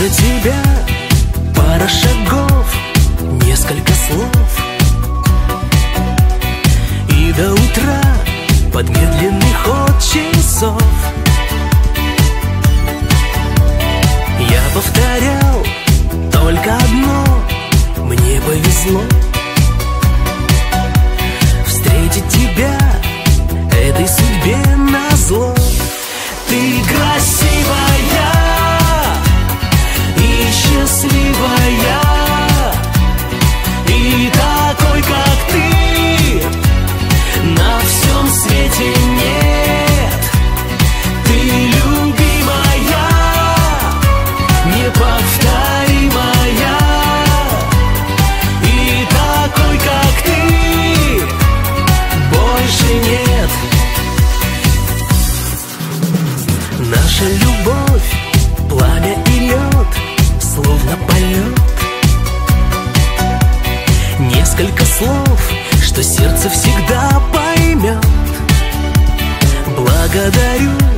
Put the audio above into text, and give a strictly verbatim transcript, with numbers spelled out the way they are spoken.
до тебя пара шагов, несколько слов, и до утра под медленный ход часов я повторял только одно: мне повезло встретить тебя этой судьбе назло. Ты красивая и счастливая, и такой, как ты, на всем свете нет. Ты любимая, неповторимая, и такой, как ты, больше нет. Наша любовь, пламя и лед, словно полет. Несколько слов, что сердце всегда поймет. Благодарю